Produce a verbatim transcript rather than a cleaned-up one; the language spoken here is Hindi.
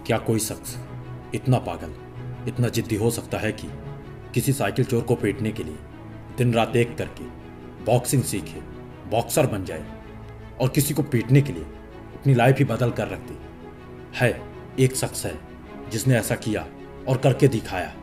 क्या कोई शख्स इतना पागल, इतना जिद्दी हो सकता है कि किसी साइकिल चोर को पीटने के लिए दिन रात एक करके बॉक्सिंग सीखे, बॉक्सर बन जाए और किसी को पीटने के लिए अपनी लाइफ ही बदल कर रख दी? है, एक शख्स है जिसने ऐसा किया और करके दिखाया।